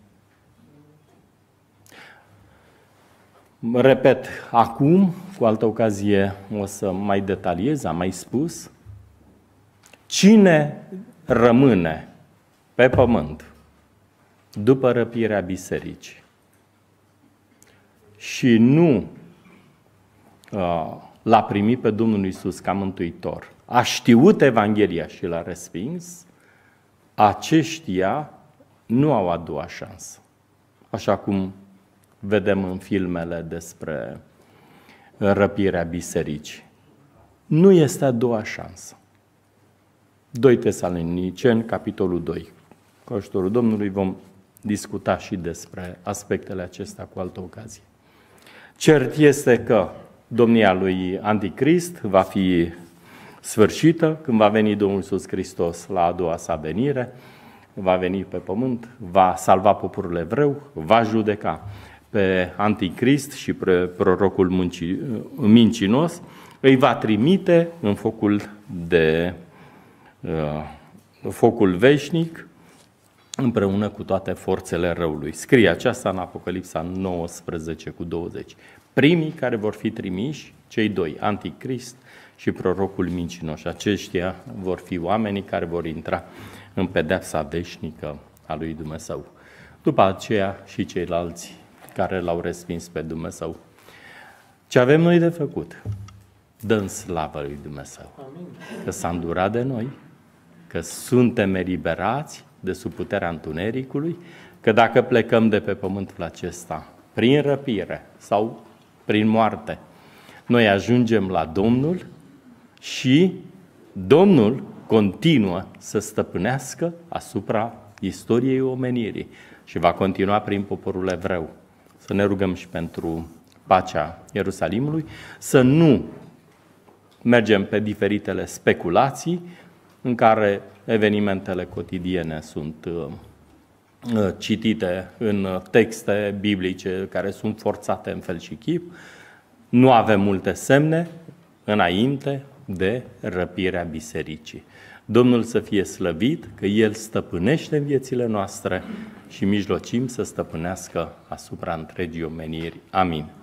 Repet, acum, cu altă ocazie, o să mai detaliez, am mai spus, cine rămâne pe pământ după răpirea bisericii și nu l-a primit pe Domnul Iisus ca mântuitor, a știut Evanghelia și l-a respins, aceștia nu au a doua șansă. Așa cum vedem în filmele despre răpirea bisericii. Nu este a doua șansă. 2 Tesaloniceni, capitolul 2. Cu ajutorul Domnului vom discuta și despre aspectele acestea cu altă ocazie. Cert este că domnia lui Anticrist va fi sfârșită când va veni Domnul Iisus Hristos la a doua sa venire, va veni pe pământ, va salva poporul evreu, va judeca pe Anticrist și pe prorocul mincinos, îi va trimite în focul veșnic împreună cu toate forțele răului. Scrie aceasta în Apocalipsa 19:20. Primii care vor fi trimiși, cei doi, Anticrist și prorocul mincinos. Aceștia vor fi oamenii care vor intra în pedeapsa veșnică a lui Dumnezeu. După aceea și ceilalți care l-au respins pe Dumnezeu. Ce avem noi de făcut? Dăm slavă lui Dumnezeu. Amin. Că s-a îndurat de noi, că suntem eliberați de sub puterea întunericului, că dacă plecăm de pe pământul acesta prin răpire sau prin moarte, noi ajungem la Domnul și Domnul continuă să stăpânească asupra istoriei omenirii și va continua prin poporul evreu. Să ne rugăm și pentru pacea Ierusalimului, să nu mergem pe diferitele speculații în care evenimentele cotidiene sunt citite în texte biblice care sunt forțate în fel și chip. Nu avem multe semne înainte de răpirea bisericii. Domnul să fie slăvit, că El stăpânește în viețile noastre și mijlocim să stăpânească asupra întregii omeniri. Amin.